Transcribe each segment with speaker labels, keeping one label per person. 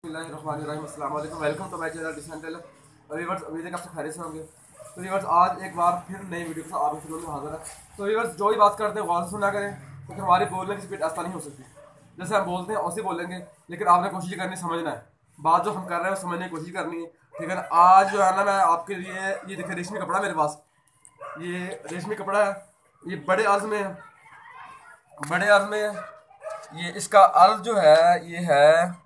Speaker 1: Welcome to my channel डिसेंटल। Viewers उम्मीद है कि आप सब खैरियत से होंगे। तो व्यूअर्स आज एक बार फिर नई वीडियो के साथ आपके सामने हाजिर है। तो व्यूअर्स जो भी बात करते हैं गौर से सुना करें, क्योंकि हमारी बोलने की स्पीड आसान नहीं हो सकती। जैसे हम बोलते हैं वैसे बोलेंगे, लेकिन आपने कोशिश करनी समझना है। बात जो हम कर रहे हैं वो समझने की कोशिश करनी है, ठीक है ना। आज जो है ना, मैं आपके लिए ये देखिए रेशमी कपड़ा मेरे पास, ये रेशमी कपड़ा है। ये बड़े अर्ज में है, बड़े अर्ज में है। ये इसका अर्ज जो है ये है,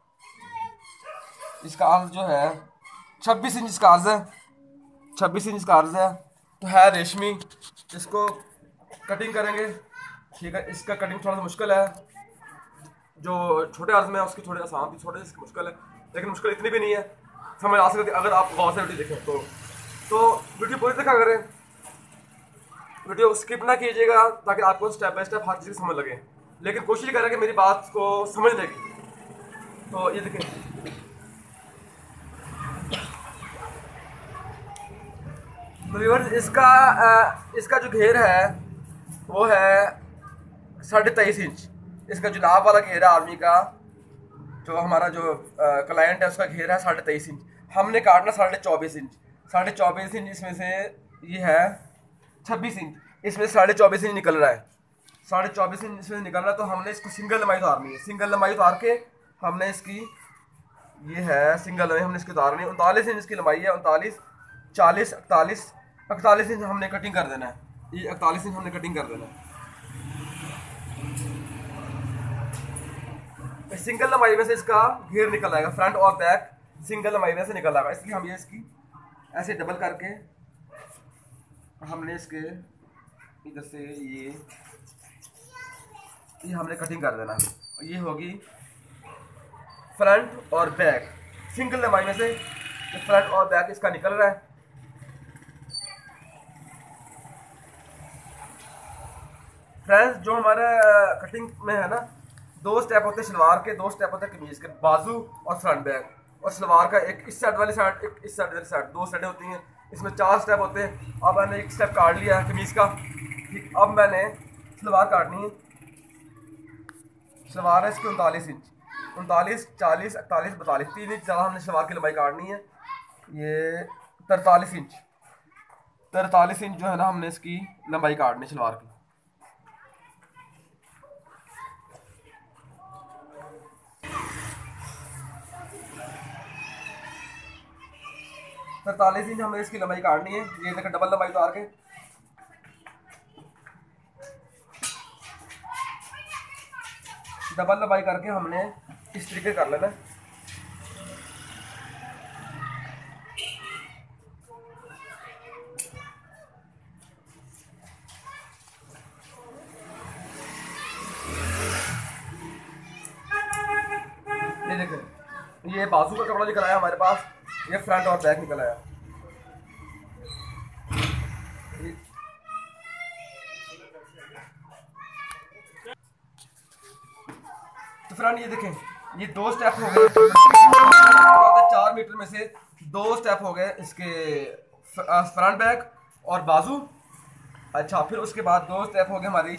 Speaker 1: इसका अर्ज जो है 26 इंच इसका अर्ज है। 26 इंच का अर्ज है। तो है रेशमी। इसको कटिंग करेंगे, ठीक है। इसका कटिंग थोड़ा सा मुश्किल है। जो छोटे अर्ज में है उसकी थोड़ी आसान थी, छोटे इसकी मुश्किल है, लेकिन मुश्किल इतनी भी नहीं है, समझ आ सकती अगर आप गौर से वीडियो देखें तो वीडियो पूरी देखा करें, वीडियो स्किप ना कीजिएगा, ताकि आपको स्टेप बाय स्टेप हर चीज़ समझ लगे। लेकिन कोशिश करें कि मेरी बात को समझने की। तो ये देखें, तो व्यूअर्स इसका जो घेर है वो है 23.5 इंच। इसका जो नाप वाला घेर है आर्मी का, जो हमारा जो क्लाइंट है उसका घेर है 23.5 इंच। हमने काटना 24.5 इंच। 24.5 इंच इसमें से ये है 26 इंच, इसमें 24.5 इंच निकल रहा है। 24.5 इंच इसमें निकल रहा है। तो हमने इसको सिंगल लंबाई उतारनी है। सिंगल लंबाई उतार के हमने इसकी, ये है सिंगल लंबाई, हमने इसकी उतारनी है। 39 इंच इसकी लंबाई है। 39, 40, 48 इंच हमने कटिंग कर देना है। ये 48 इंच हमने कटिंग कर देना है। सिंगल लंबाई में से इसका घेर निकल आएगा, फ्रंट और बैक सिंगल लंबाई में से निकल आएगा। इसलिए हम ये इसकी ऐसे डबल करके हमने इसके इधर से ये हमने कटिंग कर देना। ये होगी फ्रंट और बैक सिंगल लंबाई में से, फ्रंट और बैक इसका निकल रहा है। फ्रेंड्स, जो हमारा कटिंग में है ना, 2 स्टेप होते हैं शलवार के, 2 स्टेप होते हैं कमीज के, बाजू और फ्रंट बैक। और शलवार का एक इस साइड वाली साइड, एक इस साइड वाली साइड, 2 साइडें होती हैं। इसमें 4 स्टेप होते हैं। अब मैंने एक स्टेप काट लिया है कमीज का, ठीक। अब मैंने शलवार काटनी है। शलवार है इसकी 39 इंच, 39, 40, 48, 42, 3 इंच ज़्यादा हमने शलवार की लंबाई काटनी है। ये 43 इंच, 43 इंच जो है ना, हमने इसकी लंबाई काटनी शलवार की। 43 इंच हमें इसकी लंबाई काटनी है। ये देखो डबल लंबाई उतार के, डबल लंबाई करके हमने इस तरीके कर लेना। ये देखें, ये बाजू का कपड़ा निकल आया हमारे पास, ये फ्रंट और बैक निकल आया। तो फ्रेंड ये देखें, ये 2 स्टेप हो गए। 4 मीटर में से 2 स्टेप हो गए इसके, फ्रंट बैक और बाजू। अच्छा, फिर उसके बाद 2 स्टेप हो गए हमारी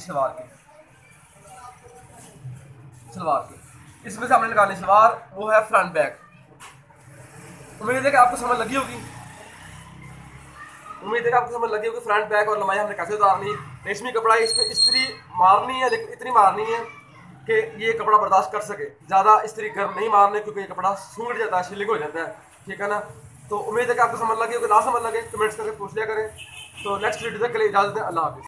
Speaker 1: सलवार के। इसमें से हमने निकालनी सलवार, वो है फ्रंट बैक। उम्मीद है कि आपको समझ लगी होगी। फ्रंट बैक और लंबाई हमने कैसे उतारनी। रेशमी कपड़ा है, इस पर इस्त्री मारनी है, लेकिन इतनी मारनी है कि ये कपड़ा बर्दाश्त कर सके। ज़्यादा इस्त्री गर्म नहीं मारने, क्योंकि ये कपड़ा सूख जाता है, शिलिंग हो जाता है, ठीक है ना। तो उम्मीद है कि आपको समझ लगी होगी। ना समझ लगे कमेंट्स करके पूछ लिया करें। तो नेक्स्ट वीडियो तक के लिए इजाज़त दें। अल्लाह हाफिज़।